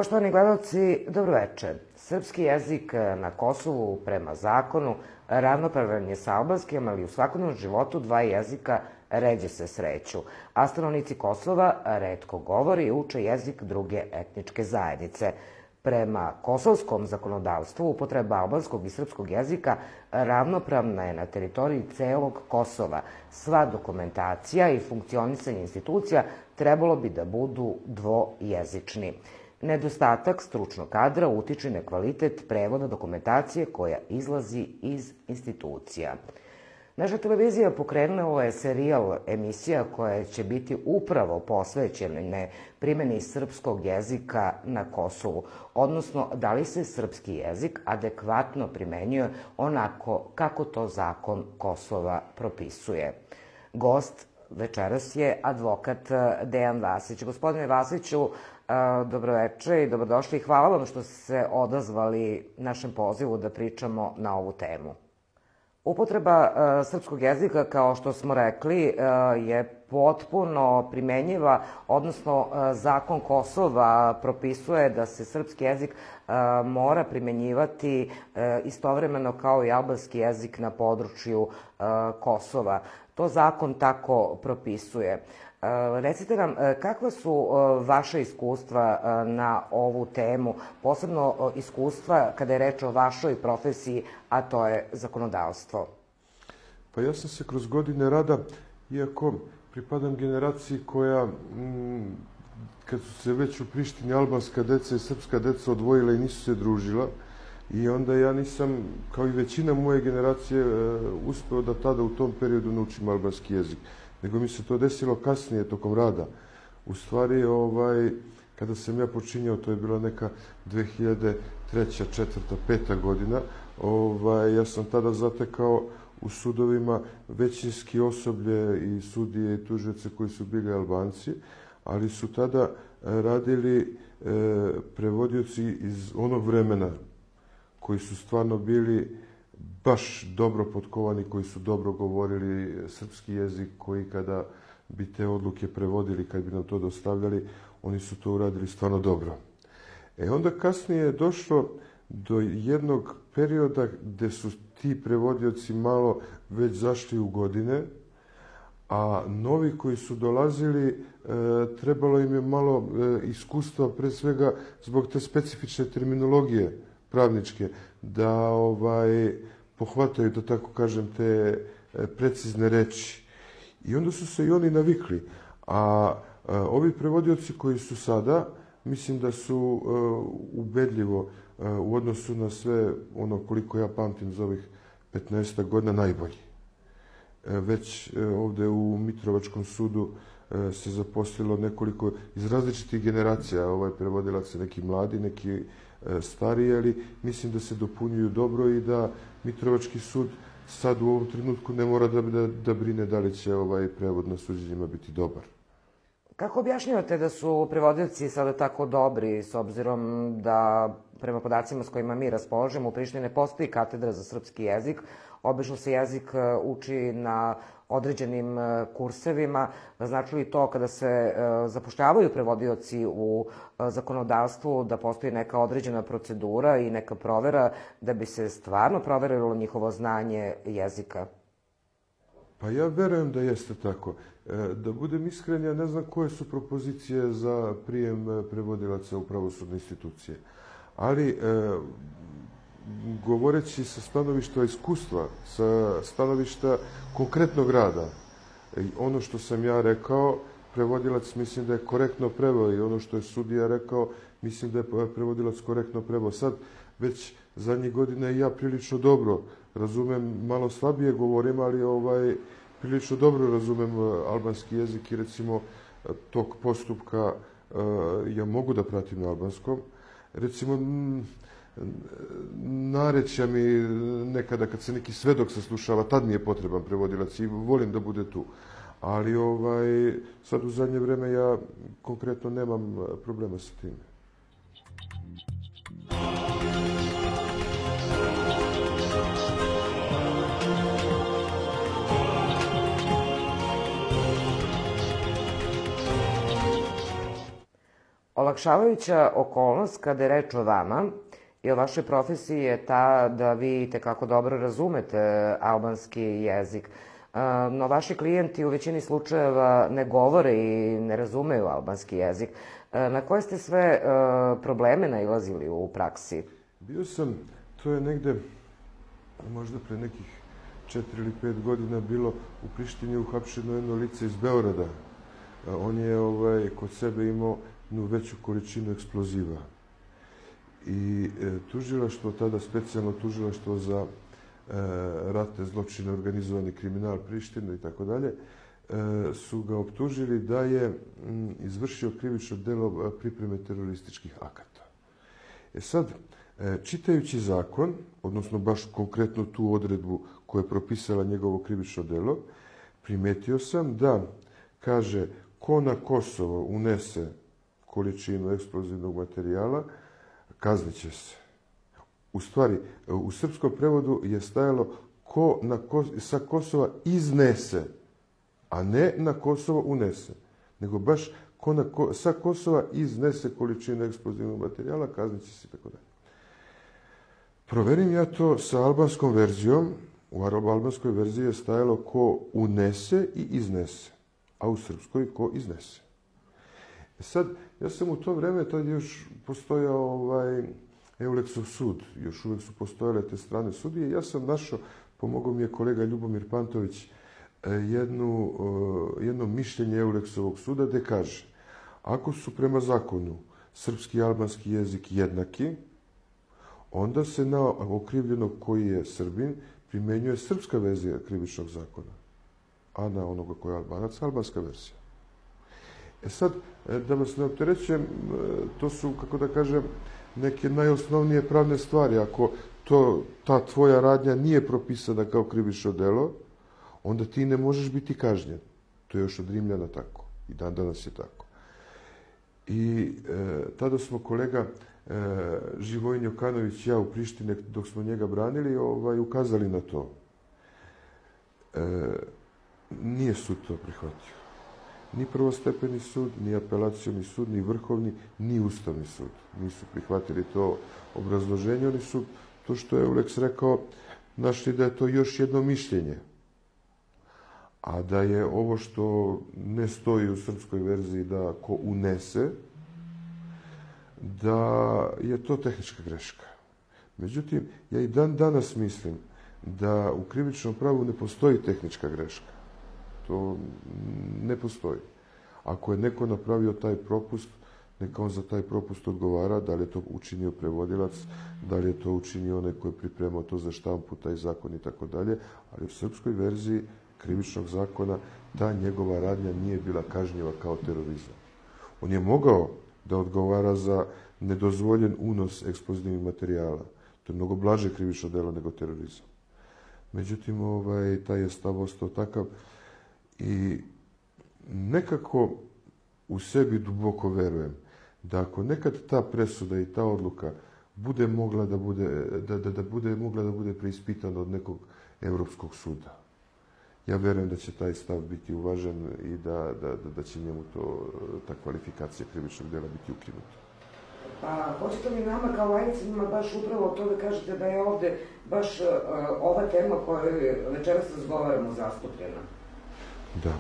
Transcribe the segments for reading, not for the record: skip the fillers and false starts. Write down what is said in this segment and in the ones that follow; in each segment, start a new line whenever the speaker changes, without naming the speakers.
Poštovani gledalci, dobroveče. Srpski jezik na Kosovu prema zakonu ravnopravan je sa albanskim, ali u svakodnevnom životu dva jezika ređe se sreću, a stanovnici Kosova retko govore i uče jezik druge etničke zajednice. Prema kosovskom zakonodavstvu, upotreba albanskog i srpskog jezika ravnopravna je na teritoriji celog Kosova. Sva dokumentacija i funkcionisanje institucija trebalo bi da budu dvojezični. Nedostatak stručnog kadra utiče na kvalitet prevoda dokumentacije koja izlazi iz institucija. Naša televizija pokrenula je serijal emisija koja će biti upravo posvećene primjeni srpskog jezika na Kosovu, odnosno da li se srpski jezik adekvatno primenjuje onako kako to zakon Kosova propisuje. Gost večeras je advokat Dejan Vasić. Gospodine Vasiću, dobroveče i dobrodošli. Hvala vam što ste se odazvali našem pozivu da pričamo na ovu temu. Upotreba srpskog jezika, kao što smo rekli, je potpuno primenjiva, odnosno zakon Kosova propisuje da se srpski jezik mora primenjivati istovremeno kao i albanski jezik na području Kosova. To zakon tako propisuje. Recite nam, kakva su vaše iskustva na ovu temu, posebno iskustva kada je reč o vašoj profesiji, a to je zakonodavstvo?
Pa ja sam se kroz godine rada, iako pripadam generaciji koja, kad su se već u Prištini albanska deca i srpska deca odvojila i nisu se družila, i onda ja nisam, kao i većina moje generacije, uspeo da tada u tom periodu naučim albanski jezik. Nego mi se to desilo kasnije, tokom rada. U stvari, kada sam ja počinjao, to je bila neka 2003., 2004., 2005. godina, ja sam tada zatekao u sudovima većinski osoblje i sudije i tužioce koji su bili Albanci, ali su tada radili prevodioci iz onog vremena koji su stvarno bili baš dobro potkovani, koji su dobro govorili srpski jezik, koji kada bi te odluke prevodili, kad bi nam to dostavljali, oni su to uradili stvarno dobro. Onda kasnije je došlo do jednog perioda gde su ti prevodioci malo već zašli u godine, a novi koji su dolazili, trebalo im je malo iskustva, pre svega zbog te specifične terminologije pravničke, da pohvataju, da tako kažem, te precizne reči. I onda su se i oni navikli. A ovi prevodioci koji su sada, mislim da su ubedljivo u odnosu na sve ono koliko ja pamtim za ovih 15 godina najbolji. Već ovde u Mitrovačkom sudu se zaposlilo nekoliko iz različitih generacija prevodilaca, neki mladi, neki stariji, ali mislim da se dopunjuju dobro i da Mitrovački sud sad u ovom trenutku ne mora da brine da li će prevod na suđenjima biti dobar.
Kako objašnjavate da su prevodioci sada tako dobri, s obzirom da prema podacima s kojima mi raspolažemo u Prištini ne postoji katedra za srpski jezik, obično se jezik uči na određenim kursevima, znači li to kada se zapošljavaju prevodioci u zakonodavstvu da postoji neka određena procedura i neka provera da bi se stvarno proverilo njihovo znanje jezika?
Pa ja verujem da jeste tako. Da budem iskren, ja ne znam koje su propozicije za prijem prevodilaca u pravosudne institucije. Ali, govoreći sa stanovišta iskustva, sa stanovišta konkretnog rada, ono što sam ja rekao, prevodilac mislim da je korektno preveo, i ono što je sudija rekao, mislim da je prevodilac korektno preveo. Sad, već zadnjih godina i ja prilično dobro razumem, malo slabije govorim, ali prilično dobro razumem albanski jezik i recimo tog postupka ja mogu da pratim na albanskom. Recimo, narečja mi nekada kad se neki svedok saslušava, tad mi je potreban prevodilac i volim da bude tu. Ali sad u zadnje vreme ja konkretno nemam problema sa tim.
Olakšavajuća okolnost kada je reč o vama i o vašoj profesiji je ta da vi tekako dobro razumete albanski jezik. No, vaši klijenti u većini slučajeva ne govore i ne razumeju albanski jezik. Na koje ste sve probleme nailazili u praksi?
Bio sam, to je negde, možda pre nekih 4 ili 5 godina bilo u Prištini uhapšeno jedno lice iz Beograda. On je kod sebe imao jednu veću količinu eksploziva. I tužilaštvo, tada specijalno tužilaštvo za ratne zločine, organizovani kriminal Prištine i tako dalje, su ga optužili da je izvršio krivično delo pripreme terorističkih akata. Sad, čitajući zakon, odnosno baš konkretno tu odredbu koja je propisala njegovo krivično delo, primetio sam da, kaže, ko na Kosovo unese količinu eksplozivnog materijala, kazniće se. U stvari, u srpskom prevodu je stajalo ko sa Kosova iznese, a ne na Kosovo unese, nego baš ko sa Kosova iznese količinu eksplozivnog materijala, kazniće se i tako dalje. Proverim ja to sa albanskom verzijom. U albanskoj verziji je stajalo ko unese i iznese, a u srpskoj ko iznese. Sad, ja sam u to vreme, tad još postojao Euleksov sud, još uvek su postojale te strane sudije. Ja sam našao, pomogao mi je kolega Ljubomir Pantović, jedno mišljenje Euleksovog suda gde kaže, ako su prema zakonu srpski i albanski jezik jednaki, onda se na okrivljenog koji je Srbin primenjuje srpska verzija krivičnog zakona, a na onoga koji je Albanac, albanska verzija. Sad, da vas ne opterećujem, to su, kako da kažem, neke najosnovnije pravne stvari. Ako ta tvoja radnja nije propisana kao krivično delo, onda ti ne možeš biti kažnjen. To je još od Rimljana tako. I dan danas je tako. I tada smo kolega Živojin Jokanović i ja u Prištine, dok smo njega branili, ukazali na to. Nije sud to prihvatio. Ni prvostepeni sud, ni apelacioni sud, ni vrhovni, ni ustavni sud. Nisu prihvatili to obrazloženje. Oni su, to što je Euleks rekao, našli da je to još jedno mišljenje. A da je ovo što ne stoji u srpskoj verziji da ko unese, da je to tehnička greška. Međutim, ja i dan danas mislim da u krivičnom pravu ne postoji tehnička greška. To ne postoji. Ako je neko napravio taj propust, neka on za taj propust odgovara, da li je to učinio prevodilac, da li je to učinio onaj koji je pripremao to za štampu, taj zakon i tako dalje, ali u srpskoj verziji krivičnog zakona ta njegova radnja nije bila kažnjiva kao terorizam. On je mogao da odgovara za nedozvoljen unos eksplozivnih materijala. To je mnogo blaže krivično delo nego terorizam. Međutim, taj je stav ostao takav i nekako u sebi duboko verujem da ako nekad ta presuda i ta odluka bude mogla da bude preispitana od nekog Evropskog suda, ja verujem da će taj stav biti uvažen i da će njemu ta kvalifikacija krivičnog dela biti ukinuta.
Pa, hoćete li nama kao laicima baš upravo to da kažete da je ovde baš ova tema koju večeras razgovaramo zastupljena?
Da.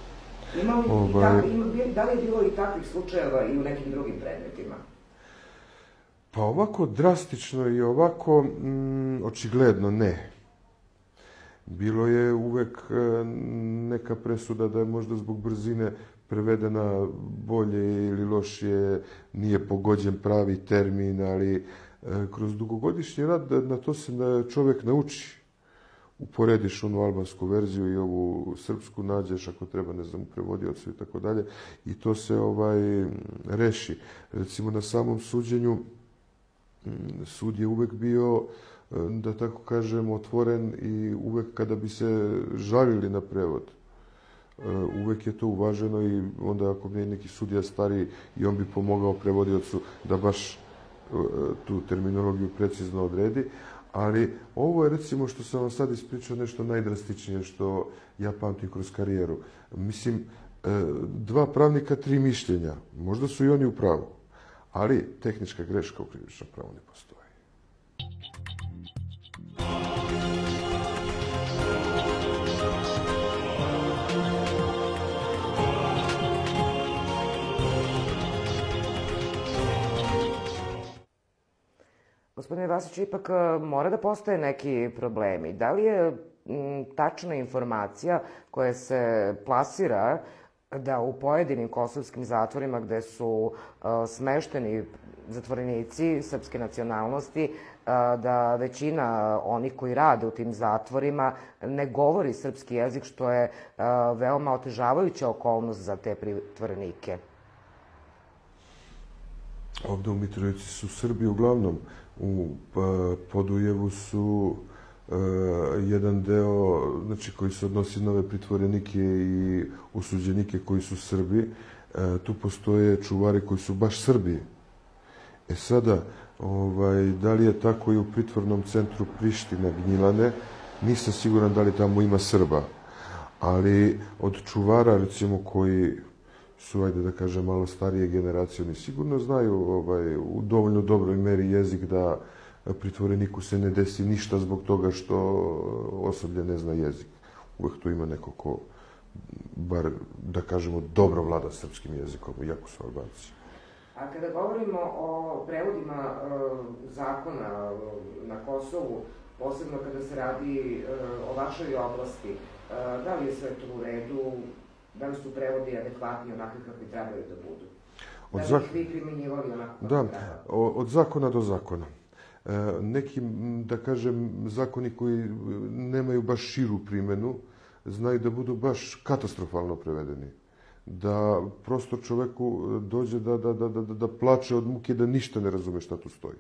Da li je bilo i takvih slučajeva i u nekim drugim predmetima?
Pa ovako drastično i ovako očigledno ne. Bilo je uvek neka presuda da je možda zbog brzine prevedena bolje ili lošije, nije pogođen pravi termin, ali kroz dugogodišnji rad na to se čovek nauči. Uporediš onu albansku verziju i ovu srpsku, nađeš ako treba, ne znam, prevodiocu i tako dalje, i to se reši. Recimo na samom suđenju sud je uvek bio, da tako kažem, otvoren i uvek kada bi se žalili na prevod, uvek je to uvaženo i onda ako bi neki sudija stariji i on bi pomogao prevodiocu da baš tu terminologiju precizno odredi. Ali ovo je, recimo, što sam vam sad ispričao, nešto najdrastičnije što ja pamtim kroz karijeru. Mislim, 2 pravnika, 3 mišljenja. Možda su i oni u pravu. Ali tehnička greška u krivičnom pravu ne postoji.
Gospodine Vasić, ipak mora da postoje neki problemi. Da li je tačna informacija koja se plasira da u pojedinim kosovskim zatvorima gde su smešteni zatvorenici srpske nacionalnosti, da većina onih koji rade u tim zatvorima ne govori srpski jezik, što je veoma otežavajuća okolnost za te pritvorenike?
Ovde u Mitrovici su Srbi uglavnom. U Podujevu su jedan deo, znači, koji se odnosi na ove pritvorenike i osuđenike koji su Srbi. Tu postoje čuvari koji su baš Srbi. E sada, da li je tako i u pritvornom centru Priština Gnjilane, nisam siguran da li tamo ima Srba. Ali od čuvara, recimo, koji su, ajde da kažem, malo starije generacije, oni sigurno znaju u dovoljno dobroj meri jezik da pritvoreniku se ne desi ništa zbog toga što osoblje ne zna jezik. Uvek tu ima neko ko, bar da kažemo, dobro vlada srpskim jezikom, iako su Albanci.
A kada govorimo o prevodima zakona na Kosovu, posebno kada se radi o vašoj oblasti, da li je sve to u redu? Da li su prevodi adekvatni onakvi kakvi trebaju da budu? Da li ih vi primjenjivali onako kako treba?
Da, od zakona do zakona. Neki, da kažem, zakoni koji nemaju baš širu primjenu, znaju da budu baš katastrofalno prevedeni. Da prosto čoveku dođe da plače od muke, da ništa ne razume šta tu stoji.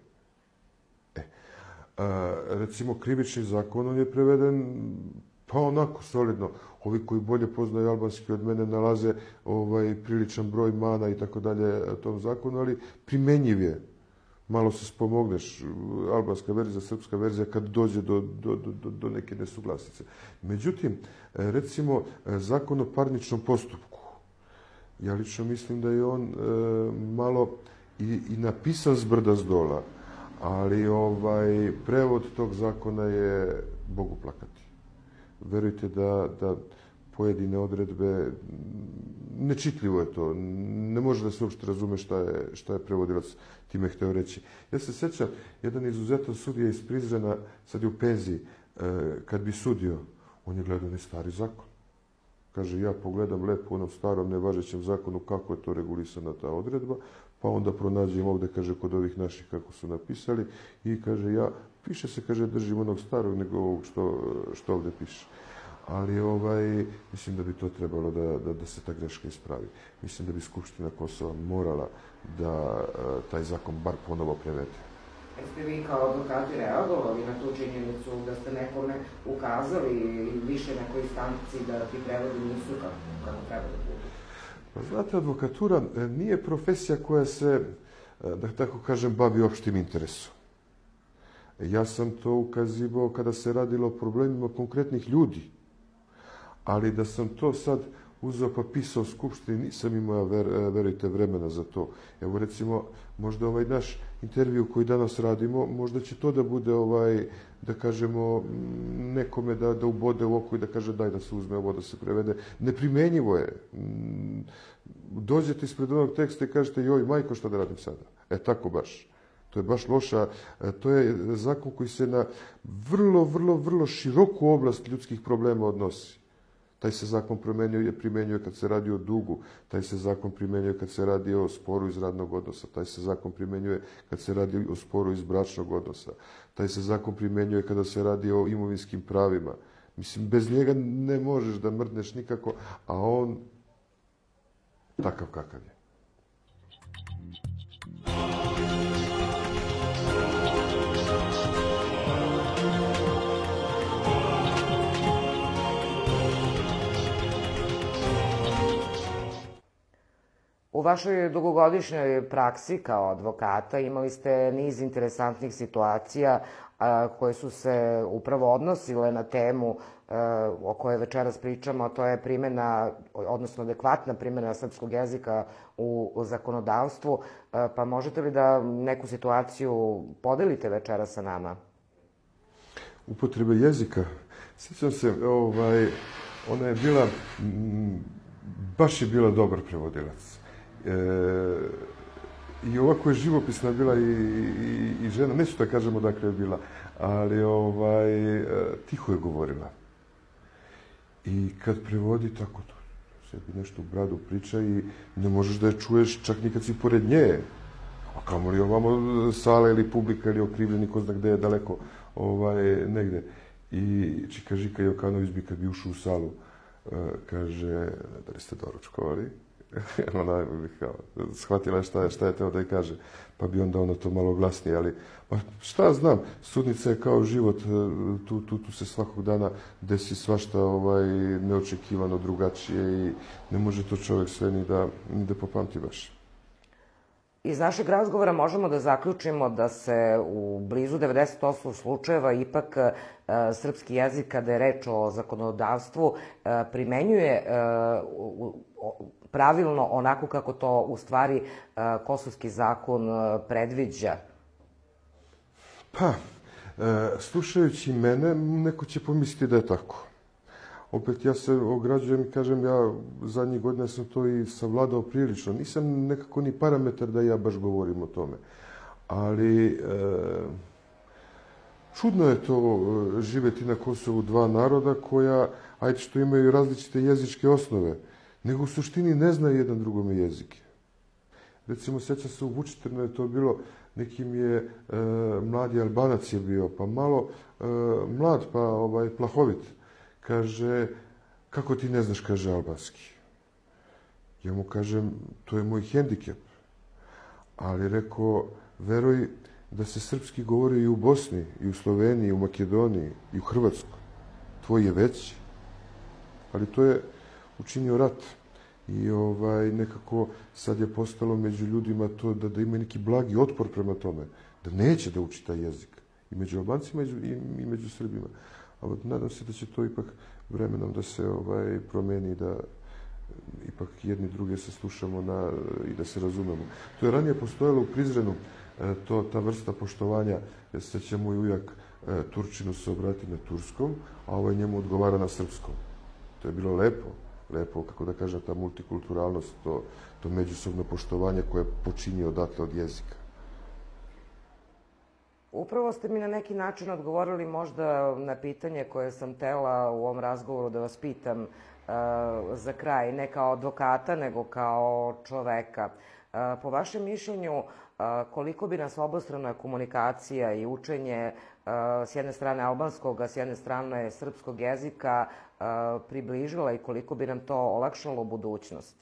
Recimo, krivični zakon, on je preveden pa onako solidno. Ovi koji bolje poznaju albanski od mene nalaze priličan broj mana i tako dalje tom zakonu, ali primenjiv je. Malo se spomogneš, albanska verzija, srpska verzija, kad dođe do neke nesuglasice. Međutim, recimo, zakon o parničnom postupku, ja lično mislim da je on malo i napisan s brda s dola, ali prevod tog zakona je Bogu plakati. Verujte da pojedine odredbe, nečitljivo je to, ne može da se uopšte razume šta je prevodilac time hteo reći. Ja se sećam, jedan izuzetan sudija iz Prizrena, sad je u penziji, kad bi sudio, on je gledao stari zakon. Kaže, ja pogledam lepo u onom starom nevažećem zakonu kako je to regulisana ta odredba, pa onda pronađem ovde, kaže, kod ovih naših kako su napisali i kaže, ja, piše se, kaže, držim onog starog nego ovog što ovde piše. Ali mislim da bi to trebalo da se ta greška ispravi. Mislim da bi Skupština Kosova morala da taj zakon bar ponovo prevede.
Jeste vi kao advokati reagovali na tu činjenicu da ste nekome ukazali ili više nekoj instanci da ti prevodi nisu kako treba da budu?
Pa znate, advokatura nije profesija koja se, da tako kažem, bavi opštim interesom. Ja sam to ukazivao kada se radilo o problemima konkretnih ljudi. Ali da sam to sad uzeo pa pisao Skupštini, nisam imao, verujte, vremena za to. Evo, recimo, možda ovaj naš intervju koji danas radimo, možda će to da bude, da kažemo, nekome da ubode u oko i da kaže daj da se uzme ovo, da se prevede. Neprimenjivo je. Dođete ispred onog teksta i kažete joj, majko, šta da radim sada? Tako baš. To je baš loša, to je zakon koji se na vrlo široku oblast ljudskih problema odnosi. Taj se zakon primenjuje kad se radi o dugu, taj se zakon primenjuje kad se radi o sporu iz radnog odnosa, taj se zakon primenjuje kad se radi o sporu iz bračnog odnosa, taj se zakon primenjuje kada se radi o imovinskim pravima. Mislim, bez njega ne možeš da mrdneš nikako, a on takav kakav je.
U U vašoj dugogodišnjoj praksi kao advokata imali ste niz interesantnih situacija koje su se upravo odnosile na temu o kojoj večeras pričamo, a to je primjena, odnosno adekvatna primjena srpskog jezika u zakonodavstvu. Pa možete li da neku situaciju podelite večeras sa nama?
Upotrebe jezika. Sjećam se, ona je bila, baš je bila dobar prevodilac. I ovako je živopisna bila i žena, neću da kažem odakle je bila, ali tiho je govorila. I kad prevodi tako to, sebi nešto u bradu priča i ne možeš da je čuješ čak ni kad si pored nje. A kamoli ovamo sala ili publika ili okrivljeni, ko zna gde je daleko negde. I Čika Žika Jokanović bi kad bi ušao u salu, kaže, da li ste doručkovali? Ona bi kao shvatila šta je teo da je kaže, pa bi onda ona to malo glasnije, ali šta znam, sudnica je kao život, tu se svakog dana desi svašta neočekivano drugačije i ne može to čovjek sve ni da popamti baš.
Iz našeg razgovora možemo da zaključimo da se u blizu 90% slučajeva ipak srpski jezik, kada je reč o zakonodavstvu, primenjuje pravilno onako kako to u stvari kosovski zakon predviđa.
Pa, slušajući mene, neko će pomisliti da je tako. Opet ja se ograđujem i kažem, ja zadnjih godina sam to i savladao prilično. Nisam nekako ni parametar da ja baš govorim o tome. Ali čudno je to živjeti na Kosovu dva naroda koja, ajde što imaju različite jezičke osnove, nego u suštini ne znaju jedan drugome jezike. Recimo, sjećam se u Vučitrnu je to bilo, nekim je mladi Albanac je bio, pa malo mlad, pa plahovit. Kaže, kako ti ne znaš, kaže, albanski. Ja mu kažem, to je moj hendikep. Ali rekao, veruj da se srpski govori i u Bosni, i u Sloveniji, i u Makedoniji, i u Hrvatskoj. Tvoj je veći. Ali to je učinio rat. I nekako sad je postalo među ljudima to da ima neki blagi otpor prema tome. Da neće da uči taj jezik. I među Albancima i među Srbima. Ali nadam se da će to ipak vremenom da se promeni, da ipak jedni druge se slušamo i da se razumemo. To je ranije postojalo u Prizrenu, ta vrsta poštovanja, jer se će moj ujak Turčinu se obrati na turskom, a njemu odgovara na srpskom. To je bilo lepo, kako da kažem, ta multikulturalnost, to međusobno poštovanje koje počinje odatle od jezika.
Upravo ste mi na neki način odgovorili možda na pitanje koje sam htela u ovom razgovoru da vas pitam za kraj, ne kao advokata, nego kao čoveka. Po vašem mišljenju, koliko bi nas obostrana komunikacija i učenje s jedne strane albanskog, a s jedne strane srpskog jezika približila i koliko bi nam to olakšalo budućnost?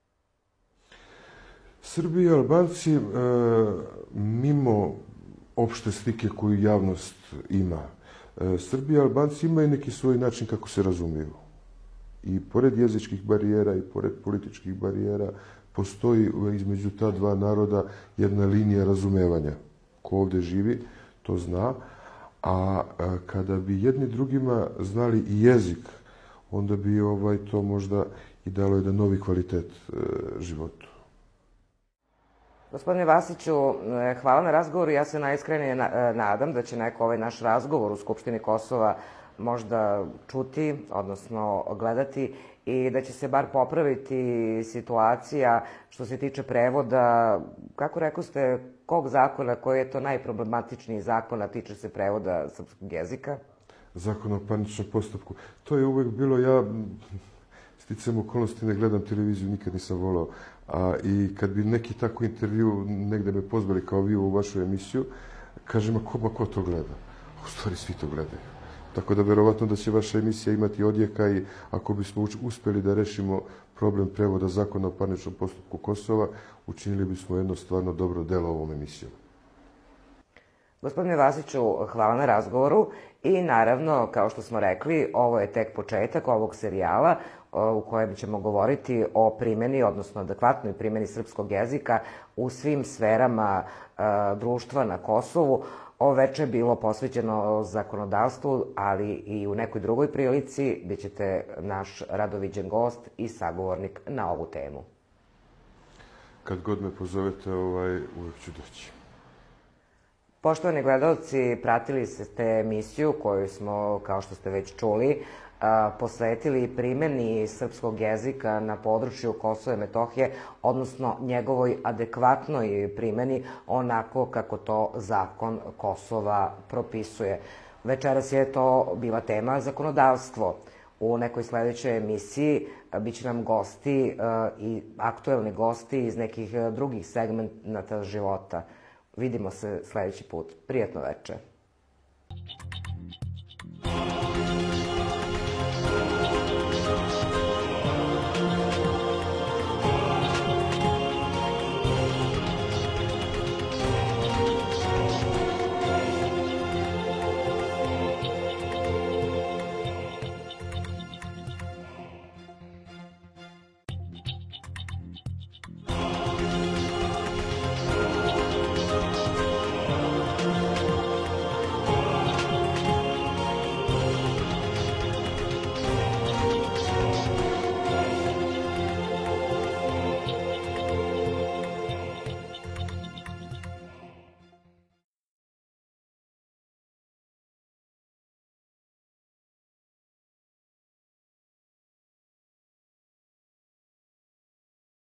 Srbi i Albanci, mimo opšte slike koju javnost ima, Srbi i Albanci imaju neki svoj način kako se razumiju. I pored jezičkih barijera i pored političkih barijera postoji između ta dva naroda jedna linija razumevanja. Ko ovde živi, to zna. A kada bi jedni drugima znali i jezik, onda bi to možda i dalo jedan novi kvalitet životu.
Gospodine Vasiću, hvala na razgovoru. Ja se najiskrenije nadam da će neko ovaj naš razgovor u Skupštini Kosova možda čuti, odnosno gledati, i da će se bar popraviti situacija što se tiče prevoda. Kako rekoste, kog zakona, koji je to najproblematičniji zakon, a tiče se prevoda srpskog jezika?
Zakon o parničnom postupku. To je uvek bilo, ja sticajem okolnosti ne gledam televiziju, nikad nisam volao. I kad bi neki tako intervju negde me pozvali kao vi u vašu emisiju, kažem, a ko to gleda? U stvari svi to gledaju. Tako da verovatno da će vaša emisija imati odjeka i ako bismo uspeli da rešimo problem prevoda zakona o parničnom postupku Kosova, učinili bismo jedno stvarno dobro delo ovom emisijom.
Gospodine Vasiću, hvala na razgovoru i naravno, kao što smo rekli, ovo je tek početak ovog serijala u kojem ćemo govoriti o primjeni, odnosno adekvatnoj primjeni srpskog jezika u svim sferama društva na Kosovu. Ovo veče je bilo posvećeno zakonodavstvu, ali i u nekoj drugoj prilici gde ćete naš radoviđen gost i sagovornik na ovu temu.
Kad god me pozovete, uvek ću doći.
Poštovani gledalci, pratili ste emisiju koju smo, kao što ste već čuli, posvetili primjeni srpskog jezika na području Kosova i Metohije, odnosno njegovoj adekvatnoj primjeni onako kako to zakon Kosova propisuje. Večeras je to bila tema zakonodavstvo. U nekoj sledećoj emisiji biće nam gosti i aktuelni gosti iz nekih drugih segmenta života. Vidimo se sledeći put. Prijatno veče.